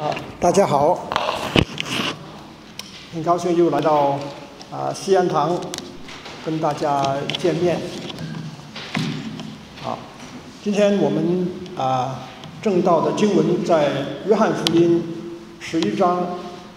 大家好，很高兴又来到西安堂跟大家见面。今天我们正道的经文在约翰福音11章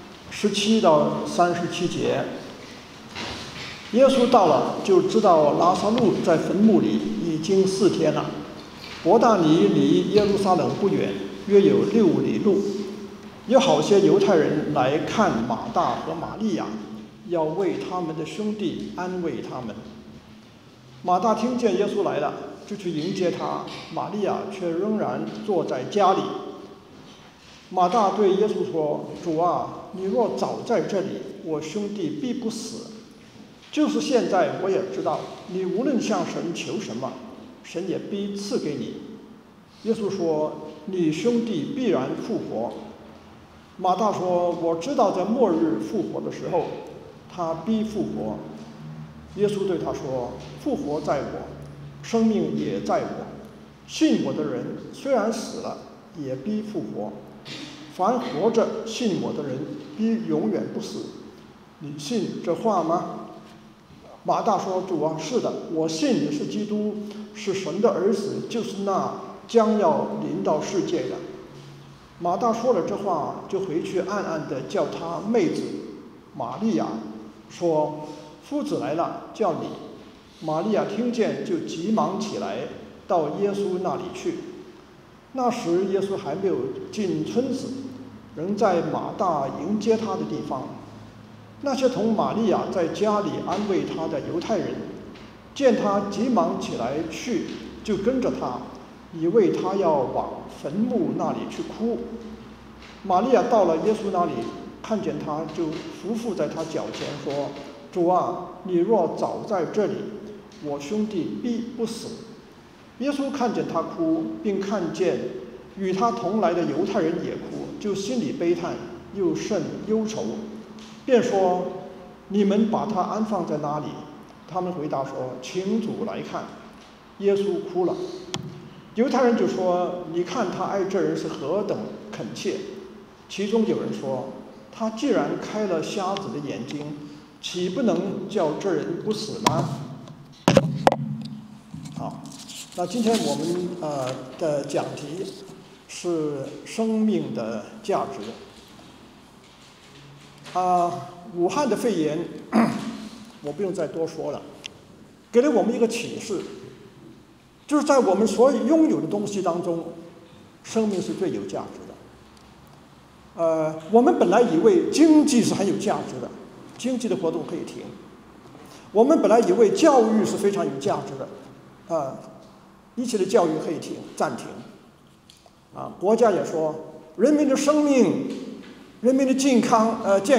17到37节。耶稣到了，就知道拉撒路在坟墓里已经4天了。伯大尼离耶路撒冷不远，约有6里路。有好些犹太人来看马大和玛利亚，要为他们的兄弟安慰他们。马大听见耶稣来了，就去迎接他，玛利亚却仍然坐在家里。马大对耶稣说：“主啊，你若早在这里，我兄弟必不死。就是现在，我也知道，你无论向神求什么，神也必赐给你。”耶稣说：“你兄弟必然复活。”马大说：“我知道在末日复活的时候，他必复活。”耶稣对他说：“复活在我，生命也在我。信我的人虽然死了，也必复活。凡活着信我的人，必永远不死。你信这话吗？”马大说：“主啊，是的，我信你是基督，是神的儿子，就是那将要临到世界的。”马大说了这话，就回去暗暗地叫他妹子玛利亚，说：“夫子来了，叫你。”玛利亚听见，就急忙起来，到耶稣那里去。那时耶稣还没有进村子，仍在马大迎接他的地方。那些同玛利亚在家里安慰他的犹太人，见他急忙起来去，就跟着他，以为他要往坟墓那里去哭。玛利亚到了耶稣那里，看见他，就伏伏在他脚前说：“主啊，你若早在这里，我兄弟必不死。”耶稣看见他哭，并看见与他同来的犹太人也哭，就心里悲叹，又甚忧愁，便说：“你们把他安放在哪里？”他们回答说：“请主来看。”耶稣哭了。犹太人就说：“你看他爱这人是何等恳切。”其中有人说：“他既然开了瞎子的眼睛，岂不能叫这人不死呢？”好，那今天我们的讲题是生命的价值。武汉的肺炎，我不用再多说了，给了我们一个启示，就是在我们所有拥有的东西当中，生命是最有价值的。我们本来以为经济是很有价值的，经济的活动可以停；我们本来以为教育是非常有价值的，一切的教育可以暂停。国家也说，人民的生命、人民的健康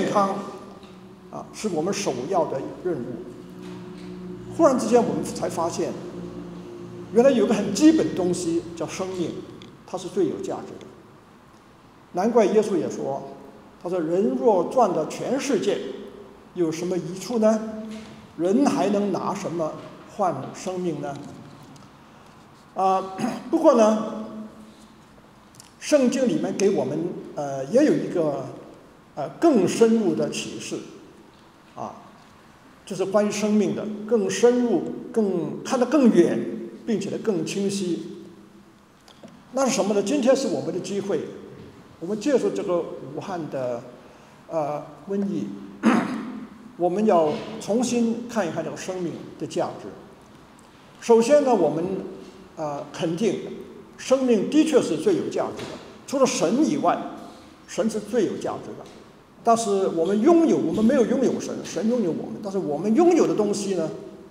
是我们首要的任务。忽然之间，我们才发现，原来有个很基本的东西叫生命，它是最有价值的。难怪耶稣也说，他说：“人若赚了全世界，有什么益处呢？人还能拿什么换生命呢？”不过呢，圣经里面给我们也有一个更深入的启示，就是关于生命的更深入、看得更远，并且呢更清晰。那是什么呢？今天是我们的机会，我们借助这个武汉的瘟疫，我们要重新看一看这个生命的价值。首先呢，我们肯定生命的确是最有价值的，除了神以外，神是最有价值的。但是我们没有拥有神，神拥有我们。但是我们拥有的东西呢，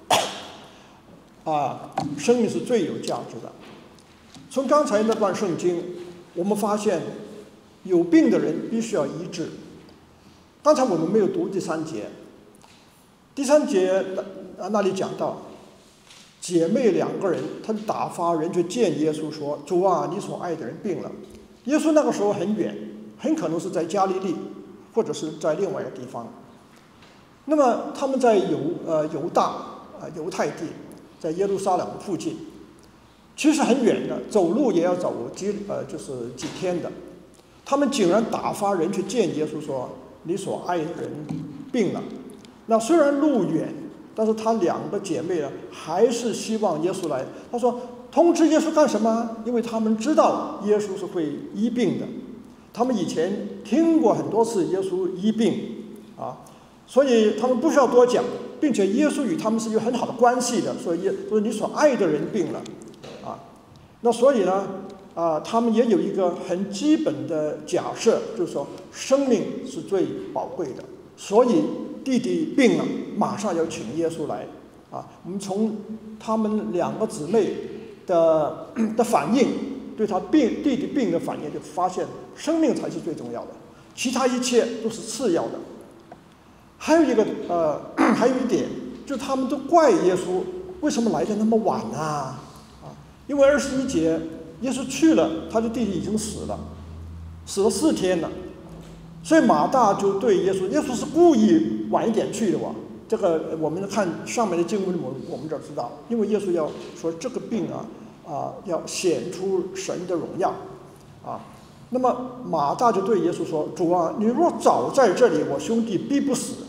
生命是最有价值的。从刚才那段圣经，我们发现有病的人必须要医治。刚才我们没有读第3节，第3节那里讲到，姐妹2个人，他们打发人去见耶稣，说：“主啊，你所爱的人病了。”耶稣那个时候很远，很可能是在加利利，或者是在另外一个地方。那么他们在犹太地，在耶路撒冷附近，其实很远的，走路也要走就是几天的。 他们竟然打发人去见耶稣说：“你所爱的人病了。”那虽然路远，但是她两个姐妹呢，还是希望耶稣来。她说：“通知耶稣干什么？因为他们知道耶稣是会医病的，他们以前听过很多次耶稣医病啊，所以他们不需要多讲，并且耶稣与他们是有很好的关系的，所以你所爱的人病了啊。那所以呢，他们也有一个很基本的假设，就是说生命是最宝贵的，所以弟弟病了，马上要请耶稣来啊。我们从他们两个姊妹的反应，对弟弟病的反应，就发现生命才是最重要的，其他一切都是次要的。还有一点，就是他们都怪耶稣为什么来的那么晚啊？因为21节，耶稣去了，他的弟弟已经死了4天了，所以马大就对耶稣是故意晚一点去的哇。这个我们看上面的经文，我们就知道，因为耶稣要说这个病要显出神的荣耀啊。那么马大就对耶稣说：“主啊，你若早在这里，我兄弟必不死。”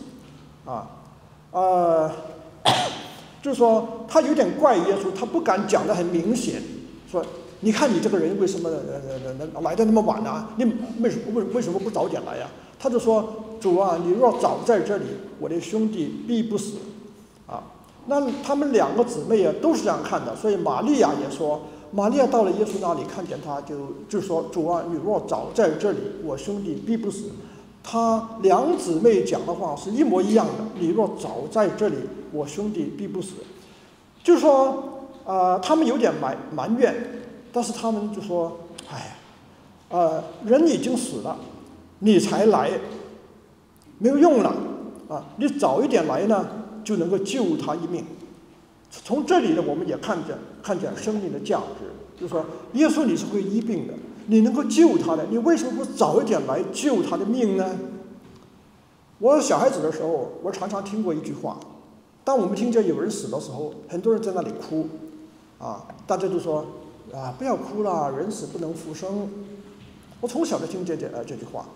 就是说他有点怪耶稣，他不敢讲得很明显，说你看你这个人为什么来的那么晚啊？你为什么不早点来啊？他就说：“主啊，你若早在这里，我的兄弟必不死。”啊，那他们两个姊妹都是这样看的，所以玛利亚也说，玛利亚到了耶稣那里，看见他就说：“主啊，你若早在这里，我兄弟必不死。”他两姊妹讲的话是一模一样的，你若早在这里，我兄弟必不死。就是说，他们有点埋怨，但是他们就说：“哎呀，人已经死了，你才来，没有用了啊！你早一点来呢，就能够救他一命。”从这里呢，我们也看见生命的价值，就是说，耶稣你是会医病的，你能够救他的，你为什么不早一点来救他的命呢？我小孩子的时候，我常常听过一句话：当我们听见有人死的时候，很多人在那里哭，大家就说：“不要哭了，人死不能复生。”我从小就听见这句话，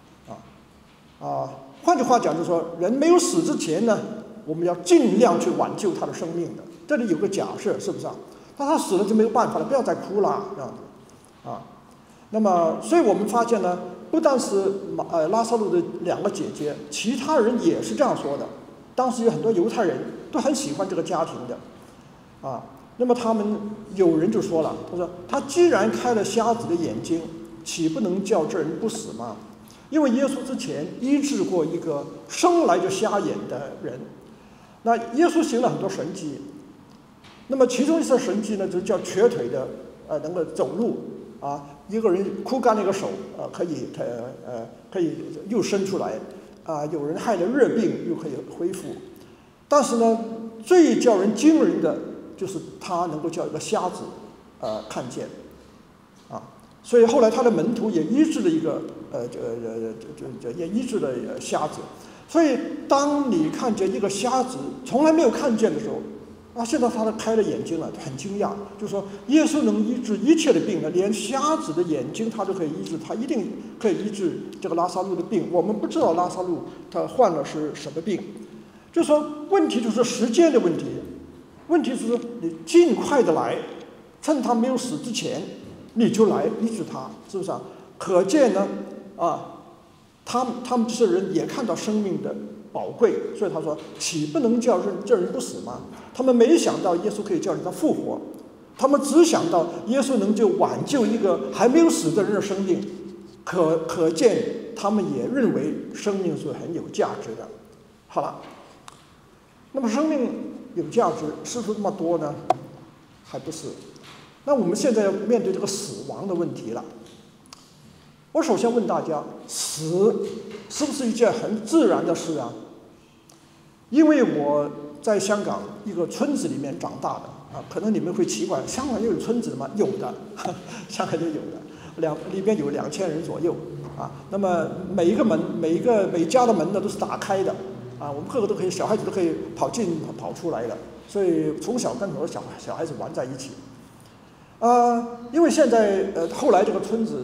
换句话讲，就是说，人没有死之前呢，我们要尽量去挽救他的生命的。这里有个假设，是不是啊？但他死了就没有办法了，不要再哭了，这样子那么，所以我们发现呢，不但是拉撒路的两个姐姐，其他人也是这样说的。当时有很多犹太人都很喜欢这个家庭的，那么他们有人就说了，他说：“他既然开了瞎子的眼睛，岂不能叫这人不死吗？”因为耶稣之前医治过一个生来就瞎眼的人，那耶稣行了很多神迹，那么其中一次神迹呢，就叫瘸腿的能够走路一个人枯干了一个手可以又伸出来有人害了热病又可以恢复，但是呢，最叫人惊人的就是他能够叫一个瞎子看见所以后来他的门徒也医治了一个也医治了瞎子。所以当你看见一个瞎子从来没有看见的时候现在他开了眼睛了，很惊讶，就是说耶稣能医治一切的病呢，连瞎子的眼睛他都可以医治，他一定可以医治这个拉撒路的病。我们不知道拉撒路他患了是什么病，就是说问题就是时间的问题，问题是你尽快的来，趁他没有死之前你就来医治他，是不是可见呢他们这些人也看到生命的宝贵，所以他说：“岂不能叫这人不死吗？”他们没想到耶稣可以叫人家复活，他们只想到耶稣能就挽救一个还没有死的人的生命，可见他们也认为生命是很有价值的。好了，那么生命有价值是不是那么多呢？还不是。那我们现在要面对这个死亡的问题了。我首先问大家，死是不是一件很自然的事啊？因为我在香港一个村子里面长大的可能你们会奇怪，香港也有村子吗？有的，香港就有的，里边有2000人左右那么每一个门，每家的门呢都是打开的我们个个都可以，小孩子都可以跑进跑出来的，所以从小跟很多小孩子玩在一起因为现在后来这个村子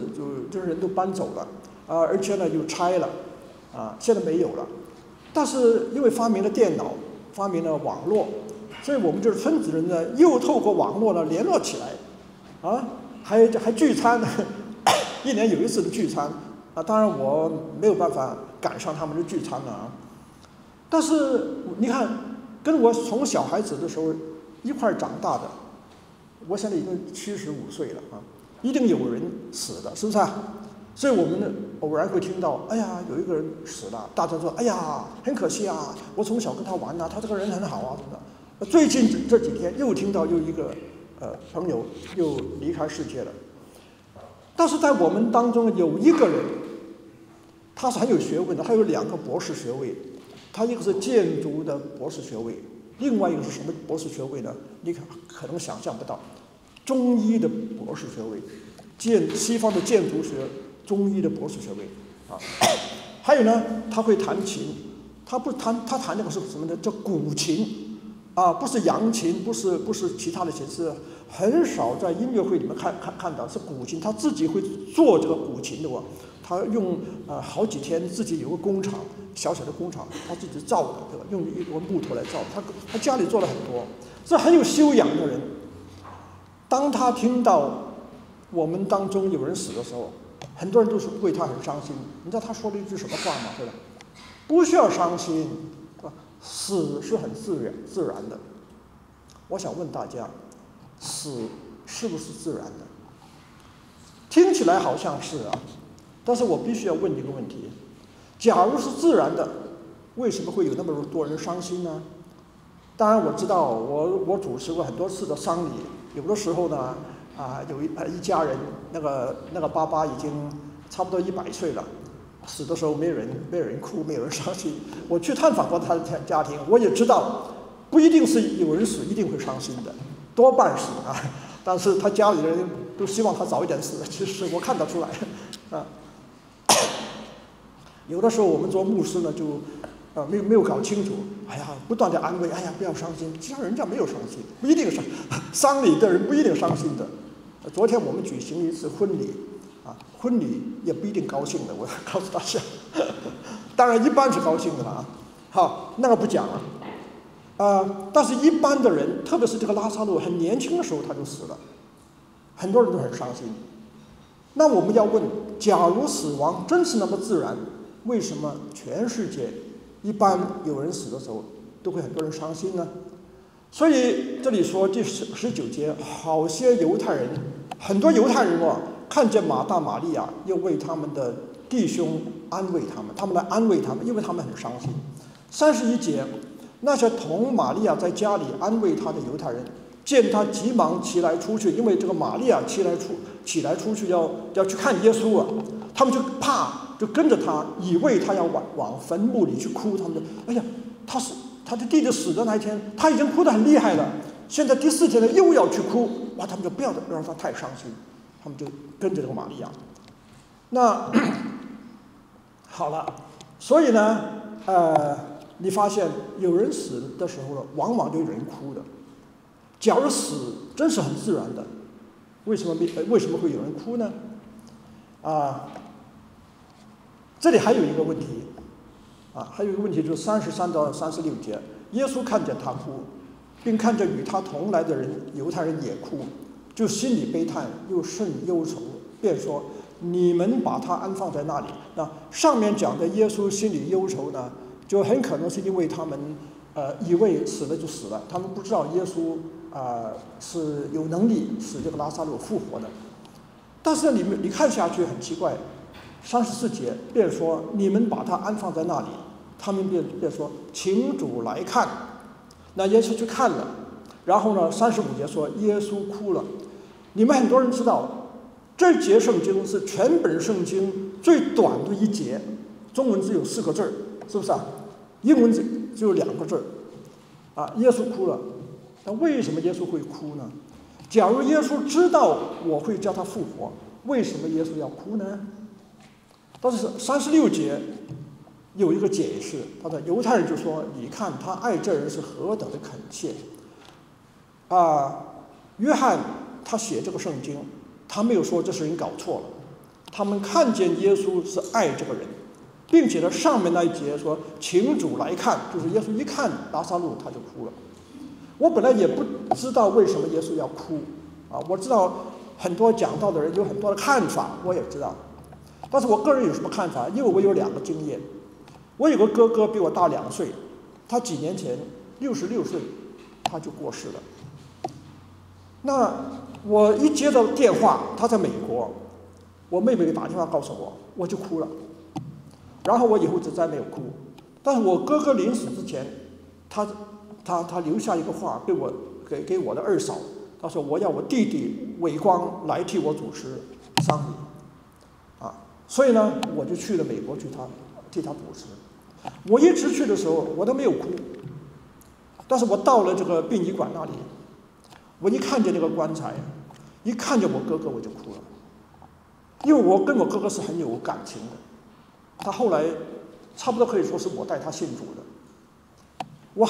这些人都搬走了，而且呢又拆了，现在没有了。但是因为发明了电脑，发明了网络，所以我们就是村子人呢，又透过网络呢联络起来，还聚餐，一年有一次的聚餐，当然我没有办法赶上他们的聚餐了。但是你看，跟我从小孩子的时候一块长大的，我现在已经75岁了一定有人死的，是不是啊？所以我们呢偶然会听到，哎呀，有一个人死了，大家说，哎呀，很可惜啊，我从小跟他玩他这个人很好什么的。最近这几天又听到又一个朋友又离开世界了。但是在我们当中有一个人，他是很有学问的，他有2个博士学位，他一个是建筑的博士学位，另外一个是什么博士学位呢？你可能想象不到，中医的博士学位，西方的建筑学。中医的博士学位还有呢，他会弹琴，他弹那个是什么呢？叫古琴不是扬琴，不是其他的琴，是很少在音乐会里面看到是古琴，他自己会做这个古琴的他用好几天，自己有个工厂，小小的工厂，他自己造的这个，用一个木头来造，他家里做了很多，是很有修养的人。当他听到我们当中有人死的时候，很多人都是为他很伤心。你知道他说了一句什么话吗？对吧？不需要伤心，死是很自然的。我想问大家，死是不是自然的？听起来好像是但是我必须要问一个问题：假如是自然的，为什么会有那么多人伤心呢？当然我知道，我主持过很多次的丧礼，有的时候呢。有一家人，那个爸爸已经差不多100岁了，死的时候没有人哭，没有人伤心。我去探访过他的家庭，我也知道，不一定是有人死一定会伤心的，多半是但是他家里人都希望他早一点死，其实我看得出来有的时候我们做牧师呢，就没有搞清楚，不断的安慰，不要伤心，其实人家没有伤心，不一定丧礼的人不一定伤心的。昨天我们举行一次婚礼婚礼也不一定高兴的，我告诉大家当然一般是高兴的了好，那个不讲了但是一般的人，特别是这个拉撒路很年轻的时候他就死了，很多人都很伤心。那我们要问，假如死亡真是那么自然，为什么全世界一般有人死的时候都会很多人伤心呢？所以这里说第19节，好些犹太人，很多犹太人看见马大马利亚，又为他们的弟兄安慰他们来安慰他们，因为他们很伤心。31节，那些同玛利亚在家里安慰他的犹太人，见他急忙起来出去，因为这个玛利亚起来出去要去看耶稣他们就怕，就跟着他，以为他要往坟墓里去哭。他们就他的弟弟死的那一天，他已经哭得很厉害了，现在第4天呢又要去哭，他们就不要让他太伤心，他们就跟着这个玛利亚。那好了，所以呢你发现有人死的时候呢，往往就有人哭的。假如死真是很自然的，为什么会有人哭呢？这里还有一个问题还有一个问题，就是33到36节，耶稣看见他哭，并看见与他同来的人犹太人也哭，就心里悲叹，又甚忧愁，便说：你们把他安放在那里。那上面讲的耶稣心里忧愁呢，就很可能是因为他们以为死了就死了，他们不知道耶稣是有能力使这个拉撒路复活的。但是你看下去很奇怪，34节便说：你们把他安放在那里。他们便说：请主来看。那耶稣去看了，然后呢35节说耶稣哭了。你们很多人知道，这节圣经是全本圣经最短的一节，中文只有4个字，是不是英文只有2个字耶稣哭了。那为什么耶稣会哭呢？假如耶稣知道我会叫他复活，为什么耶稣要哭呢？但是36节有一个解释，他的犹太人就说：你看他爱这人是何等的恳切约翰他写这个圣经，他没有说这是人搞错了， 他们看见耶稣是爱这个人，并且呢，上面那一节说请主来看，就是耶稣一看拉撒路他就哭了。我本来也不知道为什么耶稣要哭啊，我知道很多讲道的人有很多的看法，我也知道，但是我个人有什么看法？因为我有2个经验。我有个哥哥比我大2岁，他几年前66岁他就过世了。那我一接到电话，他在美国，我妹妹打电话告诉我，我就哭了。然后我以后就再没有哭。但是我哥哥临死之前，他留下一个话给我的2嫂，他说我要我弟弟伟光来替我主持丧礼，所以呢，我就去了美国替他主持。我一直去的时候，我都没有哭，但是我到了这个殡仪馆那里，我一看见那个棺材，一看见我哥哥，我就哭了，因为我跟我哥哥是很有感情的。他后来差不多可以说是我带他信主的。我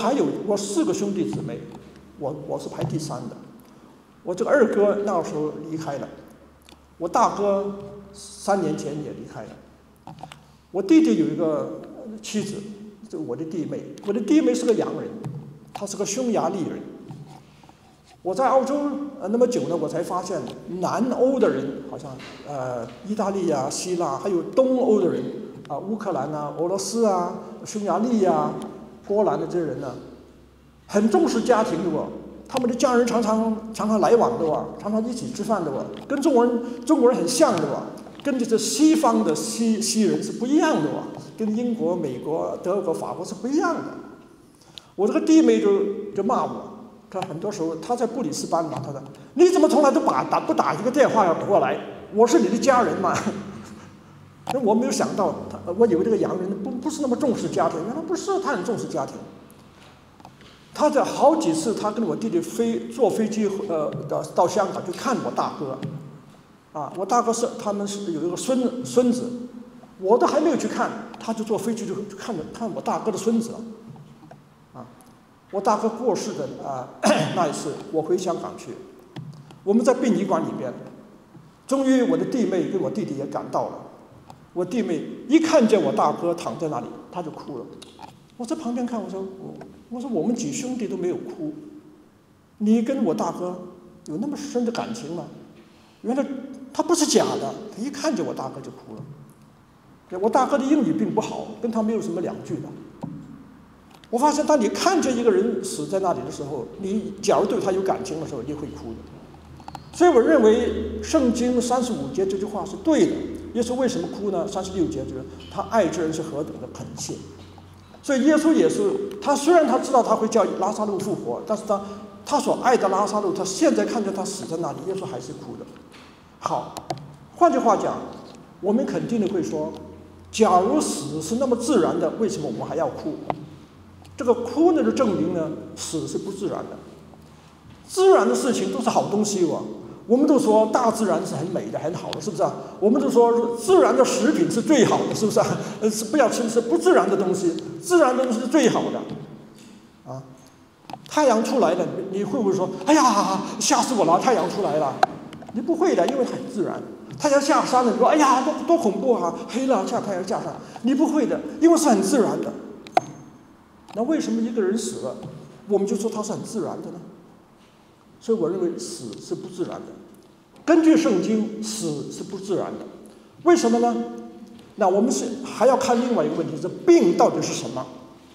4个兄弟姊妹，我是排第3的。我这个2哥那时候离开了，我大哥3年前也离开了。我弟弟有一个妻子，就我的弟妹。我的弟妹是个洋人，她是个匈牙利人。我在澳洲那么久呢，我才发现南欧的人，好像意大利啊、希腊，还有东欧的人啊，乌克兰啊、俄罗斯啊、匈牙利啊、波兰的这些人呢，很重视家庭的哦。他们的家人常常来往的哦，常常一起吃饭的哦，跟中国人很像的哦。跟这西方的西人是不一样的哦，跟英国、美国、德国、法国是不一样的。我这个弟妹就骂我，她很多时候她在布里斯班嘛，她说你怎么从来都不打一个电话过来？我是你的家人嘛。那我没有想到，我以为这个洋人不是那么重视家庭，原来不是，他很重视家庭。他在好几次，他跟我弟弟坐飞机到香港去看我大哥。我大哥他们是有一个孙子，我都还没有去看，他就坐飞机就看我大哥的孙子了。我大哥过世的那一次，我回香港去，我们在殡仪馆里边，终于我的弟妹跟我弟弟也赶到了。我弟妹一看见我大哥躺在那里，他就哭了。我在旁边看，我说我们几兄弟都没有哭，你跟我大哥有那么深的感情吗？原来他不是假的，他一看见我大哥就哭了。我大哥的英语并不好，跟他没有什么两句的。我发现当你看见一个人死在那里的时候，你假如对他有感情的时候，你会哭的。所以我认为圣经35节这句话是对的。耶稣为什么哭呢？36节就是他爱之人是何等的恳切。所以耶稣也是，他虽然他知道他会叫拉撒路复活，但是他所爱的拉撒路，他现在看见他死在那里，耶稣还是哭的。好，换句话讲，我们肯定的会说，假如死是那么自然的，为什么我们还要哭？这个哭呢，就证明呢，死是不自然的。自然的事情都是好东西哦。我们都说大自然是很美的、很好的，是不是啊？我们都说自然的食品是最好的，是不是啊？是不要吃是不自然的东西，自然的东西是最好的。太阳出来了，你会不会说：“哎呀，吓死我了！太阳出来了。”你不会的，因为很自然。太阳下山了，你说：“哎呀，多恐怖啊！黑了，太阳下山。”你不会的，因为是很自然的。那为什么一个人死了，我们就说他是很自然的呢？所以我认为死是不自然的。根据圣经，死是不自然的。为什么呢？那我们还要看另外一个问题，是病到底是什么？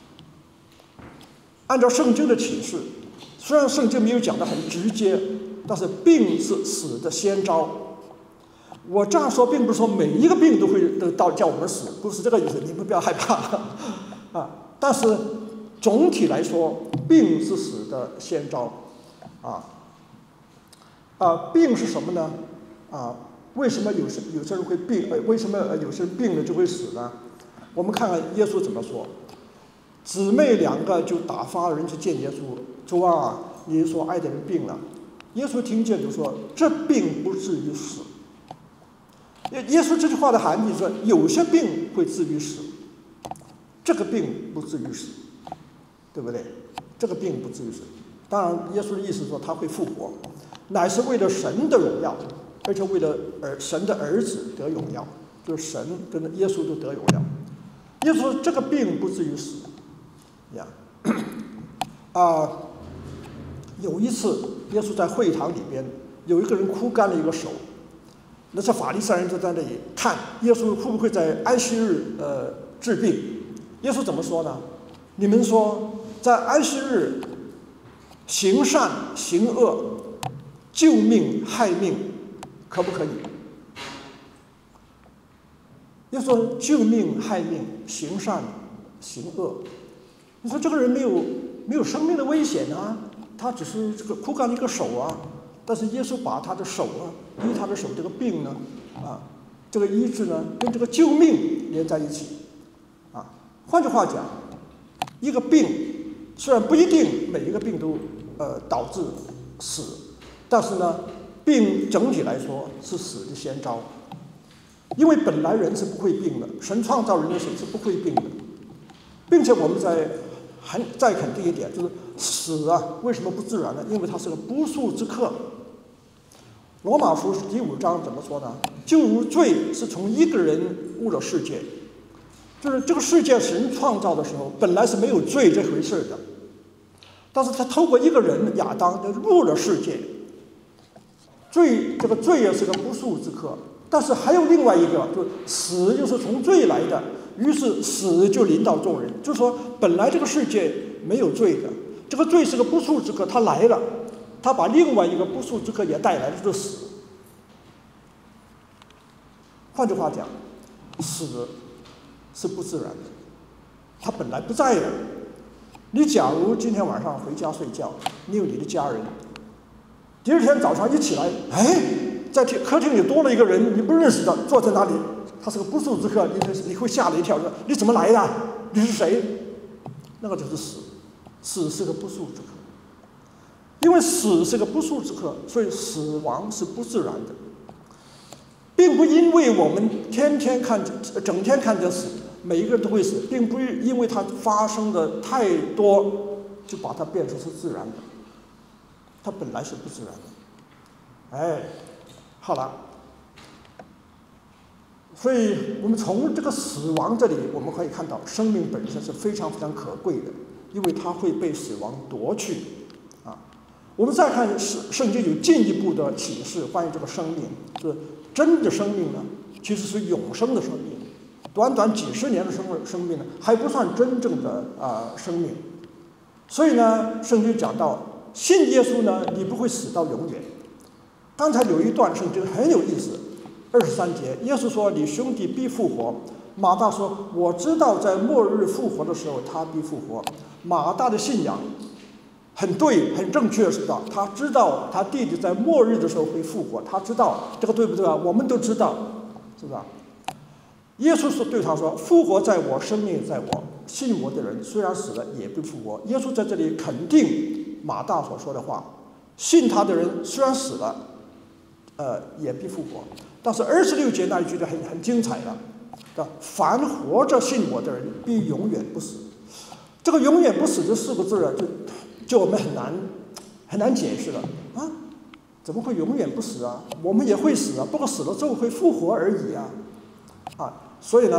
按照圣经的启示，虽然圣经没有讲得很直接，但是病是死的先兆。我这样说并不是说每一个病都叫我们死，不是这个意思，你们不要害怕但是总体来说，病是死的先兆病是什么呢？为什么有些人会病？为什么有些人病了就会死呢？我们看看耶稣怎么说。姊妹2个就打发人去见耶稣，说你所爱的人病了。耶稣听见就说：“这病不至于死。”耶稣这句话的含义说，有些病会至于死，这个病不至于死，对不对？这个病不至于死。当然，耶稣的意思说他会复活，乃是为了神的荣耀。 而且为了神的儿子得荣耀，就是神跟耶稣都得荣耀。耶稣说这个病不至于死呀。有一次耶稣在会堂里边，有一个人枯干了一个手，那些法利赛人就在那里看耶稣会不会在安息日治病。耶稣怎么说呢？你们说在安息日行善行恶，救命害命，可不可以？耶稣说救命害命，行善行恶。你说这个人没有生命的危险啊，他只是这个枯干了一个手啊，但是耶稣把他的手啊，医他的手这个病呢，这个医治呢，跟这个救命连在一起，换句话讲，一个病虽然不一定每一个病都导致死，但是呢，病整体来说是死的先兆，因为本来人是不会病的，神创造人的时候是不会病的，并且我们再肯定一点，就是死啊，为什么不自然呢？因为它是个不速之客。罗马书第5章怎么说呢？就如罪是从一个人入了世界，就是这个世界神创造的时候本来是没有罪这回事的，但是他透过一个人亚当就入了世界。这个罪也是个不速之客，但是还有另外一个，就是死又是从罪来的，于是死就临到众人。就是说，本来这个世界没有罪的，这个罪是个不速之客，他来了，他把另外一个不速之客也带来了，就是死。换句话讲，死是不自然的，他本来不在的。你假如今天晚上回家睡觉，你有你的家人，第二天早上一起来，在客厅里多了一个人，你不认识的坐在那里，他是个不速之客，你会吓了一跳，说你怎么来的？你是谁？那个就是死，死是个不速之客。因为死是个不速之客，所以死亡是不自然的，并不因为我们整天看见死，每一个人都会死，并不是因为它发生的太多就把它变成是自然的，它本来是不自然的。好了，所以我们从这个死亡这里，我们可以看到生命本身是非常非常可贵的，因为它会被死亡夺去。我们再看圣经有进一步的启示，关于这个生命，就是真的生命呢，其实是永生的生命。短短几十年的生命呢，还不算真正的生命。所以呢，圣经讲到信耶稣呢，你不会死到永远。刚才有一段圣经很有意思，23节，耶稣说：“你兄弟必复活。”马大说：“我知道在末日复活的时候，他必复活。”马大的信仰很对，很正确，是吧？他知道他弟弟在末日的时候会复活，他知道这个对不对啊？我们都知道，是吧？耶稣说对他说：“复活在我，生命在我。信我的人，虽然死了，也必复活。”耶稣在这里肯定马大所说的话，信他的人虽然死了，也必复活。但是26节那一句就很精彩了，凡活着信我的人，必永远不死。这个永远不死这4个字啊，就我们很难解释了啊！怎么会永远不死啊？我们也会死啊，不过死了之后会复活而已啊！所以呢，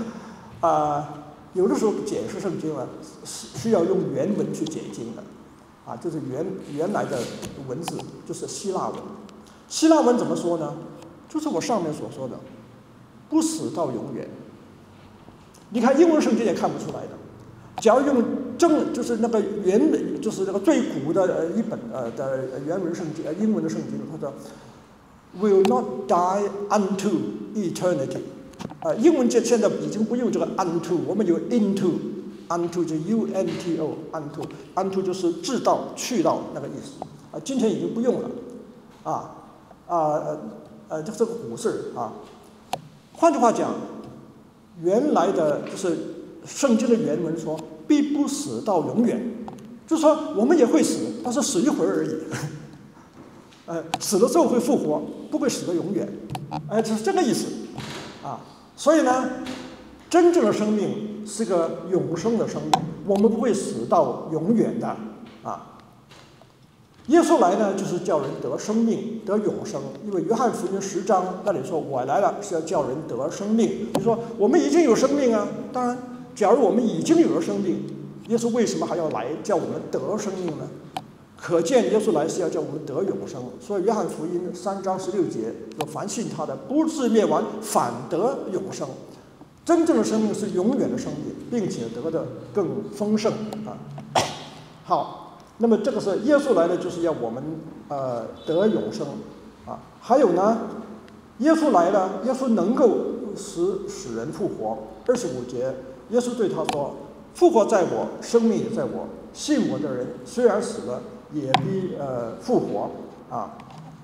有的时候解释圣经啊，需要用原文去解经的，就是原来的文字，就是希腊文。希腊文怎么说呢？就是我上面所说的，不死到永远。你看英文圣经也看不出来的。假如用就是那个就是那个最古的一本的原文圣经英文的圣经，它说 will not die unto eternity。英文现在已经不用这个 unto， 我们有 into 就 unto 就是至到去到那个意思。今天已经不用了。这个古字啊。换句话讲，原来的就是圣经的原文说必不死到永远，就是说我们也会死，但是死一会儿而已。死了之后会复活，不会死到永远。就是这个意思啊。所以呢，真正的生命是个永生的生命，我们不会死到永远的啊。 耶稣来呢，就是叫人得生命、得永生。因为约翰福音10章那里说：“我来了是要叫人得生命。”你说我们已经有生命啊，当然，假如我们已经有了生命，耶稣为什么还要来叫我们得生命呢？可见耶稣来是要叫我们得永生。所以约翰福音3章16节说：“凡信他的，不至灭亡，反得永生。”真正的生命是永远的生命，并且得的更丰盛啊。好。那么这个是耶稣来的，就是要我们得永生啊。还有呢，耶稣来了，耶稣能够使人复活。25节，耶稣对他说：“复活在我，生命也在我。信我的人，虽然死了，也必复活啊。”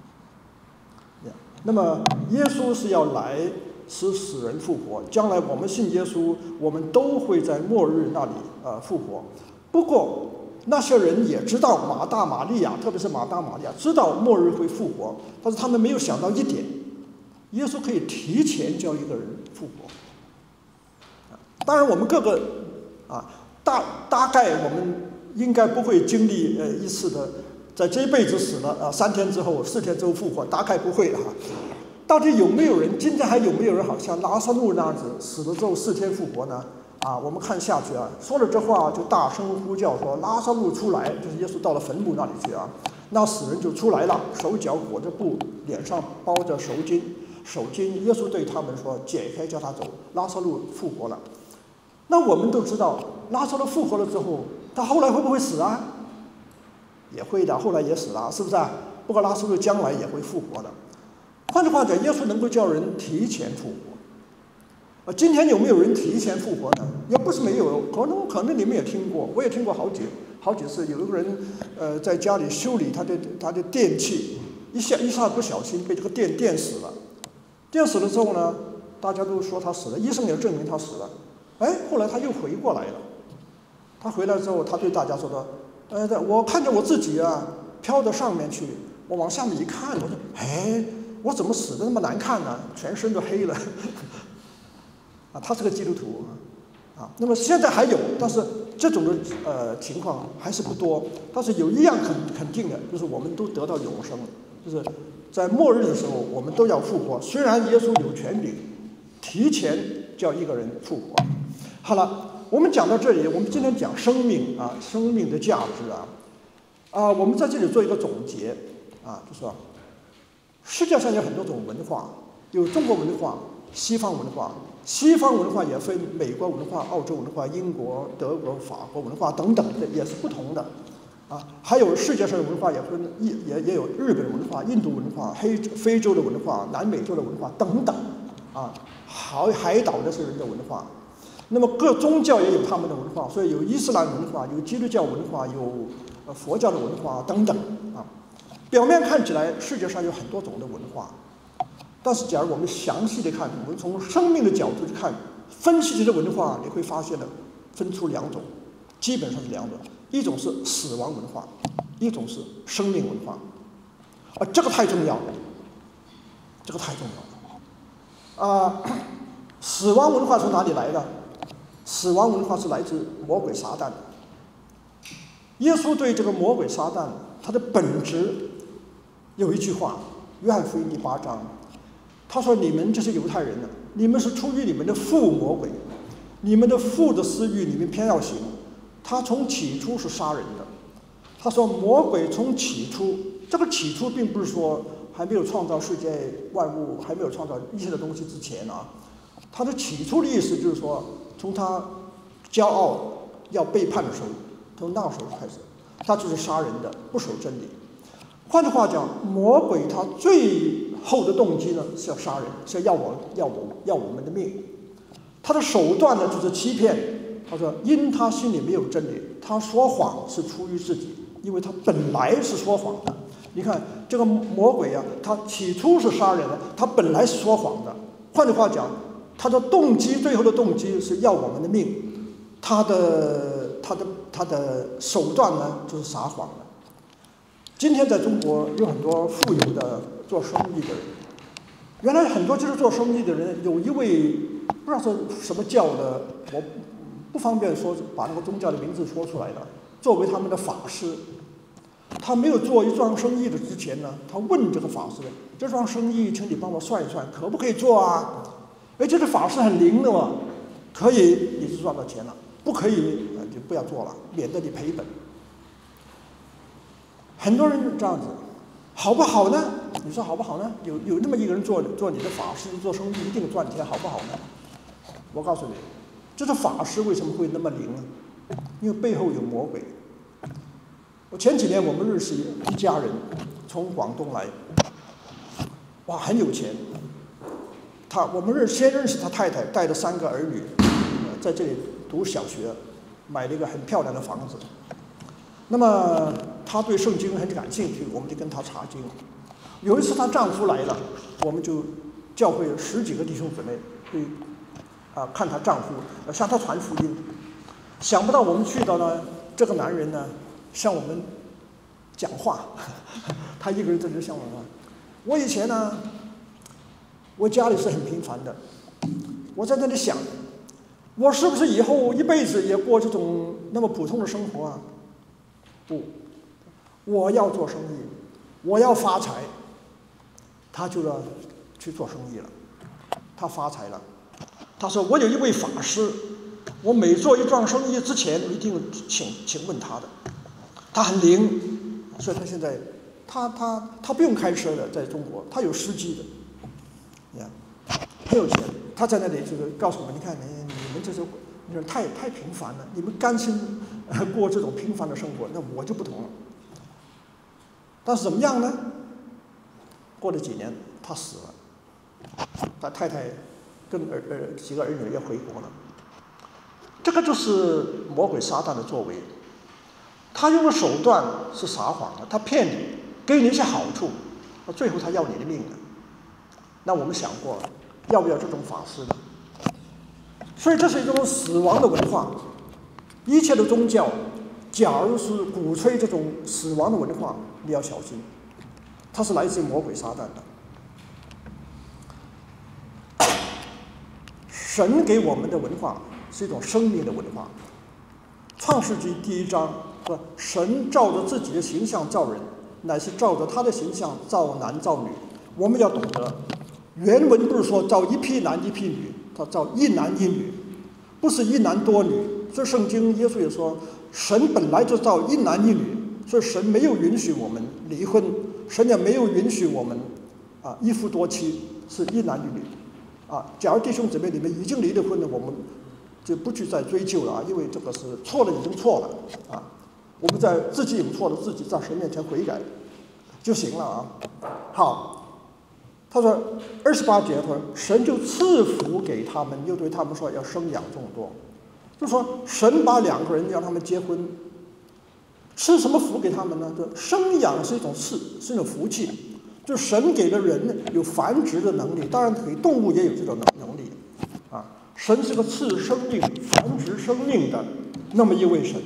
那么耶稣是要来使人复活。将来我们信耶稣，我们都会在末日那里复活。不过那些人也知道马大马利亚，特别是马大马利亚知道末日会复活，但是他们没有想到一点，耶稣可以提前叫一个人复活。当然我们各个大概我们应该不会经历一次的，在这一辈子死了3天之后4天之后复活，大概不会的哈。到底有没有人，今天还有没有人好像拉撒路那样子死了之后4天复活呢？我们看下去啊，说了这话就大声呼叫说：“拉撒路出来！”就是耶稣到了坟墓那里去啊，那死人就出来了，手脚裹着布，脸上包着手巾。耶稣对他们说：“解开，叫他走。”拉撒路复活了。那我们都知道，拉撒路复活了之后，他后来会不会死啊？也会的，后来也死了，是不是啊？不过拉撒路将来也会复活的。换句话讲，耶稣能够叫人提前复活。今天有没有人提前复活呢？也不是没有，可能你们也听过，我也听过好几次。有一个人在家里修理他的电器，一下不小心被这个电死了。电死了之后呢，大家都说他死了，医生也证明他死了。后来他又回过来了。他回来之后，他对大家说的：“我看见我自己飘到上面去，我往下面一看，我说，我怎么死的那么难看呢？全身都黑了。”他是个基督徒那么现在还有，但是这种的情况还是不多。但是有一样肯定的，就是我们都得到永生，就是在末日的时候，我们都要复活。虽然耶稣有权柄提前叫一个人复活。好了，我们讲到这里，我们今天讲生命生命的价值我们在这里做一个总结就说世界上有很多种文化，有中国文化、西方文化。西方文化也分美国文化、澳洲文化、英国、德国、法国文化等等的，也是不同的还有世界上的文化也分也有日本文化、印度文化、非洲的文化、南美洲的文化等等海岛的是人的文化。那么各宗教也有他们的文化，所以有伊斯兰文化、有基督教文化、有佛教的文化等等表面看起来世界上有很多种的文化。但是，假如我们详细的看，我们从生命的角度去看，分析这些文化，你会发现分出2种，基本上是2种，一种是死亡文化，一种是生命文化，这个太重要了，死亡文化从哪里来的？死亡文化是来自魔鬼撒旦。耶稣对这个魔鬼撒旦，他的本质有一句话，约翰福音第8章。他说：“你们这些犹太人你们是出于你们的父魔鬼，你们的父的私欲，你们偏要行。他从起初是杀人的。”他说：“魔鬼从起初，这个起初并不是说还没有创造世界万物，还没有创造一切的东西之前他的起初的意思就是说，从他骄傲要背叛的时候，从那个时候开始，他就是杀人的，不守真理。换句话讲，魔鬼他最后的动机呢是要杀人，是要我们的命。他的手段呢就是欺骗。他说，因他心里没有真理，他说谎是出于自己，因为他本来是说谎的。你看这个魔鬼他起初是杀人的，他本来是说谎的。换句话讲，他的动机，最后的动机是要我们的命。他的手段呢就是撒谎的。今天在中国有很多富有的做生意的人，原来很多就是做生意的人，有一位不知道是什么教的，我不方便说把那个宗教的名字说出来了，作为他们的法师。 他没有做一桩生意的之前呢，他问这个法师：“这桩生意，请你帮我算一算，可不可以做啊？”哎，这个法师很灵的嘛，可以，你就赚到钱了；不可以，就不要做了，免得你赔本。很多人这样子，好不好呢？你说好不好呢？有那么一个人做你的法师，做生意一定赚钱，好不好呢？我告诉你，这个法师为什么会那么灵呢？因为背后有魔鬼。前几年我们认识一家人，从广东来，哇，很有钱。我们先认识他太太，带着3个儿女，在这里读小学，买了一个很漂亮的房子。那么她对圣经很感兴趣，我们就跟她查经。有一次她丈夫来了，我们就教会10几个弟兄姊妹去看她丈夫，向她传福音。想不到我们去到呢，这个男人呢向我们讲话，他一个人在这向我们。我以前呢，我家里是很平凡的，我在那里想，我是不是以后一辈子也过这种那么普通的生活啊？不，我要做生意，我要发财。他就要去做生意了，他发财了。他说：“我有一位法师，我每做一桩生意之前一定请问他的，他很灵，所以他现在他不用开车的，在中国他有司机的，你看很有钱。他在那里就是告诉我们，你看你们这是太平凡了，你们甘心过这种平凡的生活，那我就不同了。但是怎么样呢？过了几年，他死了，他太太跟几个儿女也回国了。这个就是魔鬼撒旦的作为，他用的手段是撒谎的，他骗你，给你一些好处，最后他要你的命的。那我们想过了，要不要这种法师呢？所以这是一种死亡的文化。一切的宗教，假如是鼓吹这种死亡的文化，你要小心，它是来自于魔鬼撒旦的。神给我们的文化是一种生命的文化。创世纪第1章说，神照着自己的形象造人，乃是照着他的形象造男造女。我们要懂得，原文不是说造一批男一批女，他造一男一女，不是一男多女。这圣经耶稣也说，神本来就造一男一女，所以神没有允许我们离婚，神也没有允许我们一夫多妻，是一男一女。假如弟兄姊妹你们已经离了婚了，我们就不去再追究了因为这个是错了，已经错了我们在自己有错了，自己在神面前悔改就行了好，他说28节，他说神就赐福给他们，又对他们说要生养众多，就说神把2个人让他们结婚，赐什么福给他们呢？就生养是一种赐，是一种福气。就神给了人有繁殖的能力，当然给动物也有这种能力神是个赐生命、繁殖生命的那么一位神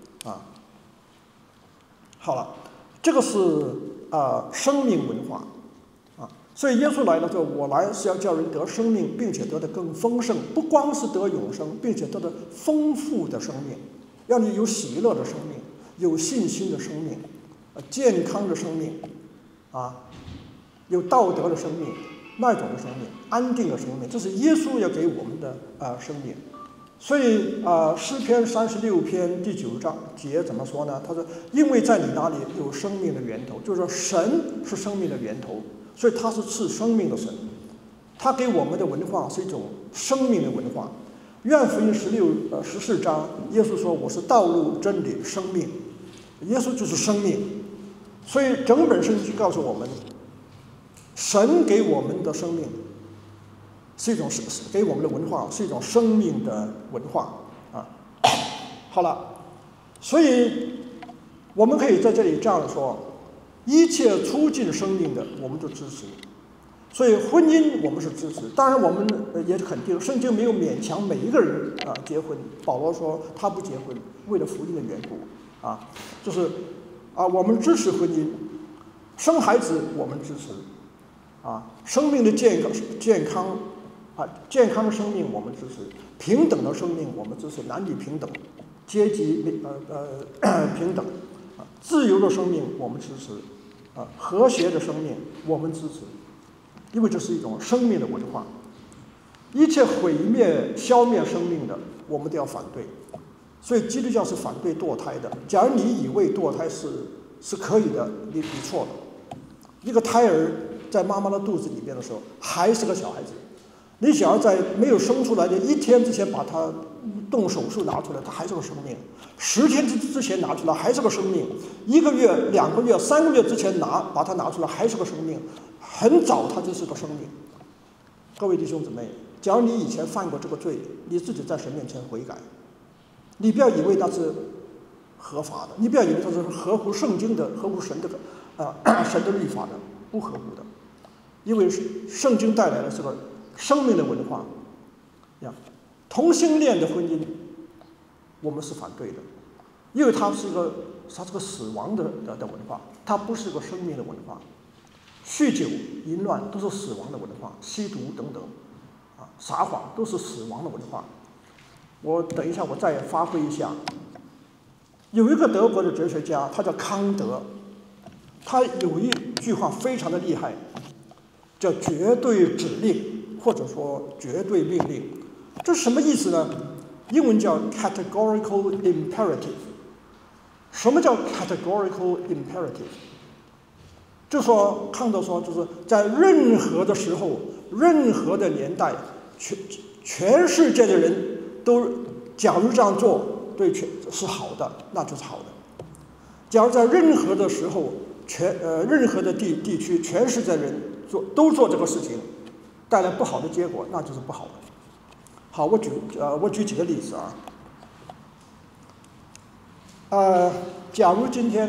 好了，这个是生命文化所以耶稣来了说，我来是要叫人得生命，并且得的更丰盛，不光是得永生，并且得的丰富的生命，让你有喜乐的生命，有信心的生命，健康的生命有道德的生命，那种的生命，安定的生命，这是耶稣要给我们的生命。所以诗篇36篇第9节怎么说呢？他说：“因为在你那里有生命的源头。”就是说，神是生命的源头，所以他是赐生命的神。他给我们的文化是一种生命的文化。约翰福音14章，耶稣说：“我是道路、真理、生命。”耶稣就是生命。所以整本圣经告诉我们，神给我们的生命是一种给我们的文化是一种生命的文化好了，所以我们可以在这里这样说，一切促进生命的我们都支持。所以婚姻我们是支持，当然我们也肯定圣经没有勉强每一个人结婚。保罗说他不结婚，为了福音的缘故就是我们支持婚姻，生孩子我们支持生命的健康的生命我们支持，平等的生命我们支持，男女平等，阶级平等自由的生命我们支持，和谐的生命我们支持，因为这是一种生命的文化。一切毁灭、消灭生命的，我们都要反对。所以基督教是反对堕胎的。假如你以为堕胎是可以的，你错了。一个胎儿在妈妈的肚子里面的时候还是个小孩子，你只要在没有生出来的1天之前把它动手术拿出来，它还是个生命；10天之前拿出来还是个生命；1个月、2个月、3个月之前把它拿出来还是个生命，很早它就是个生命。各位弟兄姊妹，假如你以前犯过这个罪，你自己在神面前悔改，你不要以为那是合法的，你不要以为它是合乎圣经的、合乎神的神的律法的，不合乎的，因为圣经带来的是个生命的文化。同性恋的婚姻，我们是反对的，因为它是个死亡的文化，它不是个生命的文化。酗酒、淫乱都是死亡的文化，吸毒等等，撒谎都是死亡的文化。我等一下我再发挥一下。有一个德国的哲学家，他叫康德，他有一句话非常的厉害，叫绝对指令，或者说绝对命令。这是什么意思呢？英文叫 categorical imperative。什么叫 categorical imperative？ 就说康德说，就是在任何的时候、任何的年代，全世界的人都，假如这样做对是好的，那就是好的；假如在任何的时候、任何的地区，全世界人都做这个事情，带来不好的结果，那就是不好的。好，我举几个例子假如今天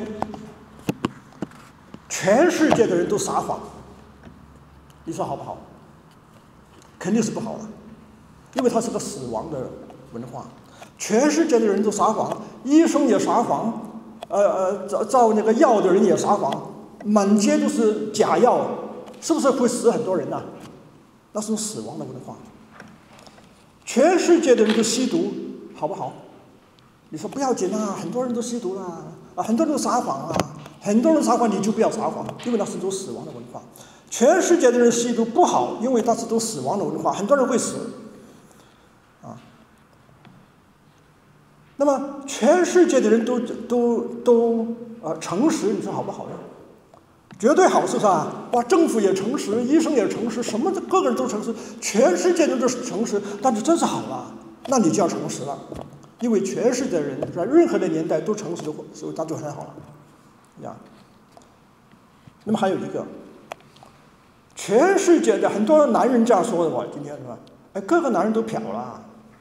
全世界的人都撒谎，你说好不好？肯定是不好的，因为它是个死亡的文化。全世界的人都撒谎，医生也撒谎，造那个药的人也撒谎，满街都是假药，是不是会死很多人呢？那是死亡的文化。全世界的人都吸毒，好不好？你说不要紧啊，很多人都吸毒啦，很多人都撒谎啊，很多人撒谎你就不要撒谎，因为那是都死亡的文化。全世界的人吸毒不好，因为那是都死亡的文化，很多人会死那么全世界的人都诚实，你说好不好呢？绝对好，是吧？哇，政府也诚实，医生也诚实，什么各个人都诚实，全世界人都诚实，那就真是好了。那你就要诚实了，因为全世界的人在任何的年代都诚实的时候，那就很好了。那么还有一个，全世界的很多男人这样说的吧，今天是吧？各个男人都嫖了。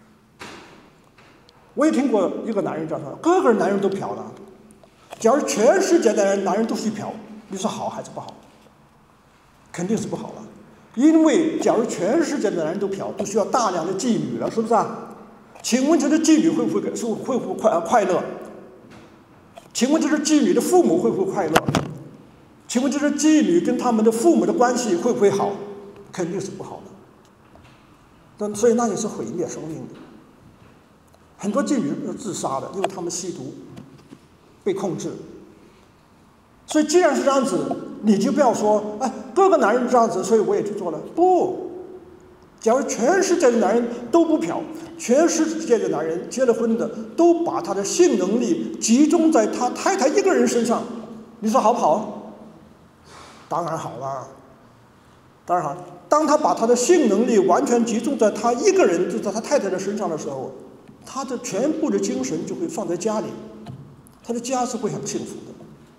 我也听过一个男人这样说，各个男人都嫖了。假如全世界的男人都去嫖，你说好还是不好？肯定是不好了，因为假如全世界的男人都嫖，都需要大量的妓女了，是不是啊？请问这个妓女会不会快乐？请问这个妓女的父母会不会快乐？请问这个妓女跟他们的父母的关系会不会好？肯定是不好的。所以那也是毁灭生命的。很多妓女是自杀的，因为他们吸毒被控制。所以既然是这样子，你就不要说各个男人这样子，所以我也去做了。不，假如全世界的男人都不嫖，全世界的男人结了婚的都把他的性能力集中在他太太一个人身上，你说好不好？当然好了，当然好。当他把他的性能力完全集中在他一个人，就在他太太的身上的时候，他的全部的精神就会放在家里，他的家是会很幸福的。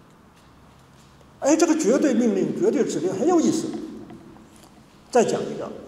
这个绝对命令、绝对指令很有意思。再讲一个，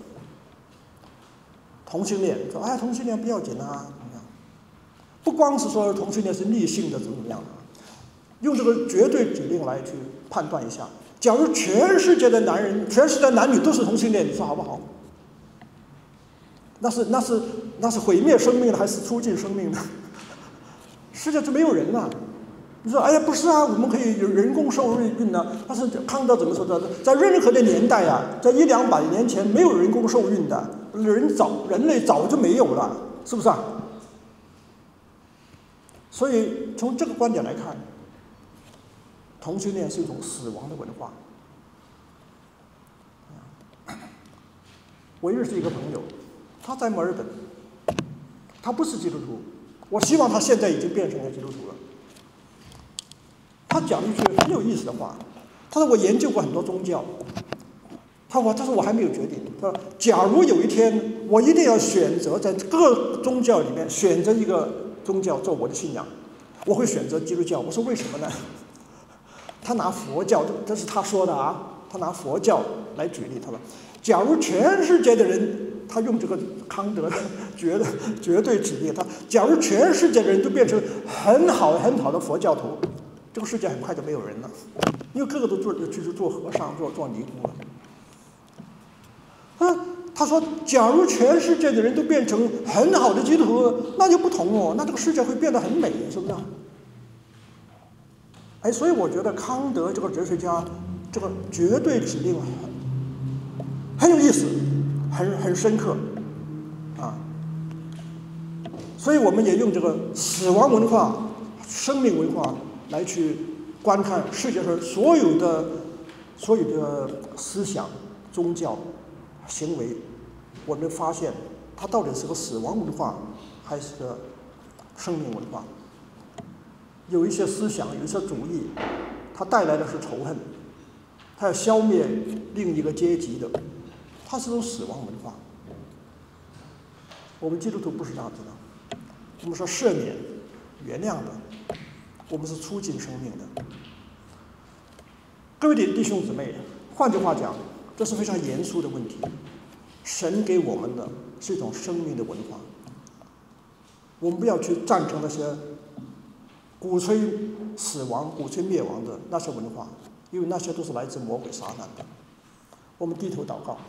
同性恋，说同性恋不要紧啊，不光是说同性恋是逆性的怎么样用这个绝对指令来去判断一下。假如全世界的男人、全世界男女都是同性恋，你说好不好？那是毁灭生命的还是促进生命的？世界就没有人了。你说不是啊，我们可以有人工受孕呢。但是康德怎么说的？在任何的年代在100-200年前没有人工受孕的，人类早就没有了，是不是啊？所以从这个观点来看， 同性恋是一种死亡的文化。我认识一个朋友，他在墨尔本，他不是基督徒，我希望他现在已经变成了基督徒了。他讲一句很有意思的话，他说我研究过很多宗教，他说我还没有决定。他说假如有一天我一定要选择在各宗教里面选择一个宗教做我的信仰，我会选择基督教。我说为什么呢？他拿佛教，这是他说的啊，他拿佛教来举例。他说假如全世界的人，他用这个康德的绝对指例，假如全世界的人都变成很好的佛教徒，这个世界很快就没有人了，因为个个都去做和尚、做尼姑了。他说，假如全世界的人都变成很好的基督徒，那就不同哦，那这个世界会变得很美，是不是？所以我觉得康德这个哲学家，这个绝对指令很有意思，很深刻啊。所以我们也用这个死亡文化、生命文化来去观看世界上所有的思想、宗教、行为，我们发现它到底是个死亡文化还是个生命文化。有一些思想，有一些主义，它带来的是仇恨，它要消灭另一个阶级的，它是种死亡文化。我们基督徒不是这样子的，我们说赦免、原谅的，我们是促进生命的。各位弟兄姊妹，换句话讲，这是非常严肃的问题。神给我们的是一种生命的文化，我们不要去赞成那些鼓吹死亡、鼓吹灭亡的那些文化，因为那些都是来自魔鬼撒旦的。我们低头祷告。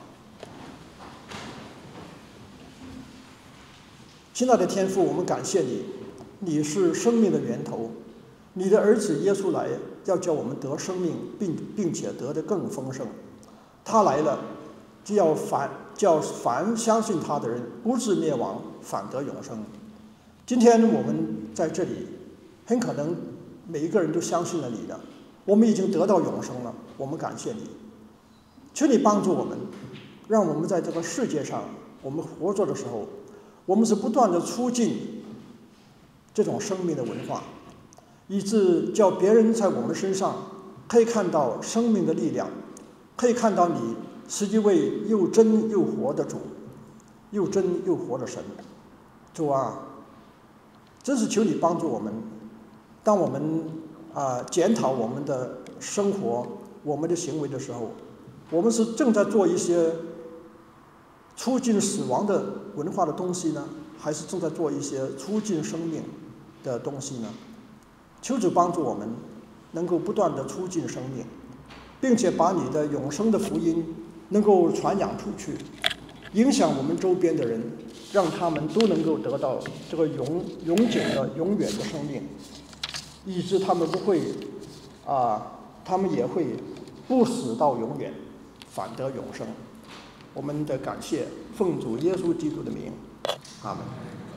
亲爱的天父，我们感谢你，你是生命的源头，你的儿子耶稣来要叫我们得生命，并且得得更丰盛。他来了，叫凡相信他的人不至灭亡，反得永生。今天我们在这里，很可能每一个人都相信了你的，我们已经得到永生了，我们感谢你。求你帮助我们，让我们在这个世界上，我们活着的时候，我们是不断的促进这种生命的文化，以致叫别人在我们身上可以看到生命的力量，可以看到你是一位又真又活的主，又真又活的神。主啊，真是求你帮助我们，当我们检讨我们的生活、我们的行为的时候，我们是正在做一些促进死亡的文化的东西呢，还是正在做一些促进生命的东西呢？求主帮助我们能够不断的促进生命，并且把你的永生的福音能够传扬出去，影响我们周边的人，让他们都能够得到这个永久的、永远的生命，以致他们不会他们也会不死到永远，反得永生。我们的感谢，奉主耶稣基督的名，阿门。